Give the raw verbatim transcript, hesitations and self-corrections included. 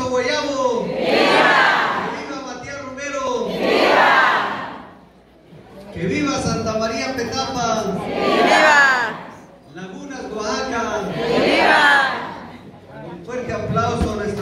Puerto Guayabo. ¡Viva! Que viva Matías Romero. ¡Viva! Que viva Santa María Petapa. ¡Viva! Lagunas, Oaxaca. ¡Viva! Un fuerte aplauso a nuestra